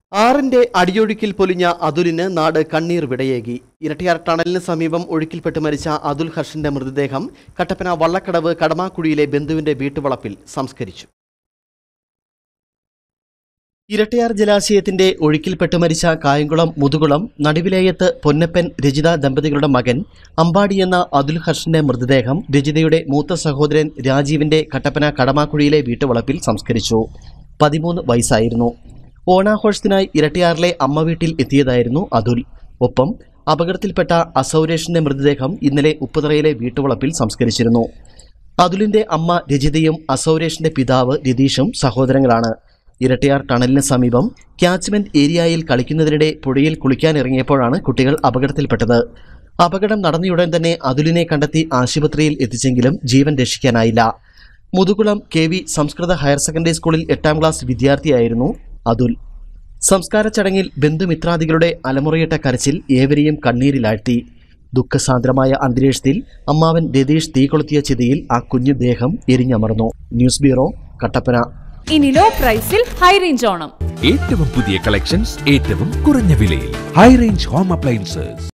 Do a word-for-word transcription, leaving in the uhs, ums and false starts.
ആറിന്റെ അടിയൊഴുക്കിൽ പൊലിഞ്ഞ അതുലിന് നാട് കണ്ണീർ വിടയേകി. ഇരട്ടിയാർ ടണലിന് സമീപം ഒഴുക്കിൽപ്പെട്ട് മരിച്ച അതുൽ ഹർഷിന്റെ മൃതദേഹം കട്ടപ്പന വള്ളക്കടവ് കടമാക്കുഴിയിലെ ബന്ധുവിന്റെ വീട്ടുവളപ്പിൽ സംസ്കരിച്ചു. ഇരട്ടിയാർ ജലാശയത്തിന്റെ ഒഴുക്കിൽപ്പെട്ട് മരിച്ച കായംകുളം മുതുകുളം നടുവിലേയത്ത് പൊന്നപ്പൻ രജിത ദമ്പതികളുടെ മകൻ അമ്പാടി എന്ന അതുൽ ഹർഷിന്റെ മൃതദേഹം രജിതയുടെ മൂത്ത സഹോദരൻ രാജീവിന്റെ കട്ടപ്പന കടമാക്കുഴിയിലെ വീട്ടുവളപ്പിൽ സംസ്കരിച്ചു. പതിമൂന്ന് വയസ്സായിരുന്നു. ഓണാഘോഷത്തിനായി ഇരട്ടിയാറിലെ അമ്മ വീട്ടിൽ എത്തിയതായിരുന്നു അതുൽ. ഒപ്പം അപകടത്തിൽപ്പെട്ട അസൗരേഷിന്റെ മൃതദേഹം ഇന്നലെ ഉപ്പുതറയിലെ വീട്ടുവളപ്പിൽ സംസ്കരിച്ചിരുന്നു. അതുലിന്റെ അമ്മ രജിതയും അസൗരേഷിന്റെ പിതാവ് രതീഷും സഹോദരങ്ങളാണ്. ഇരട്ടിയാർ ടണലിന് സമീപം ക്യാച്ച്മെന്റ് ഏരിയയിൽ കളിക്കുന്നതിനിടെ പുഴയിൽ കുളിക്കാനിറങ്ങിയപ്പോഴാണ് കുട്ടികൾ അപകടത്തിൽപ്പെട്ടത്. അപകടം നടന്നയുടൻ തന്നെ അതുലിനെ കണ്ടെത്തി ആശുപത്രിയിൽ എത്തിച്ചെങ്കിലും ജീവൻ രക്ഷിക്കാനായില്ല. Muthukulam K V Samskrita higher secondary സ്കൂളിൽ എട്ടാം ക്ലാസ് വിദ്യാർത്ഥിയായിരുന്നു അതുൽ. സംസ്കാര ചടങ്ങിൽ ബന്ധുമിത്രാദികളുടെ അലമുറയിട്ട കരച്ചിൽ ഏവരെയും കണ്ണീരിലാഴ്ത്തി. ദുഃഖസാന്ദ്രമായ അന്തരീക്ഷത്തിൽ അമ്മാവൻ രതീഷ് തീ കൊളുത്തിയ ചിതയിൽ ആ കുഞ്ഞു ദേഹം എരിഞ്ഞമർന്നു. News bureau, Kattappana. ഇനി ലോ പ്രൈസിൽ ഹൈ റേഞ്ച് ഓണം. ഏറ്റവും പുതിയ കളക്ഷൻസ് ഏറ്റവും കുറഞ്ഞ വിലയിൽ. High range home appliances.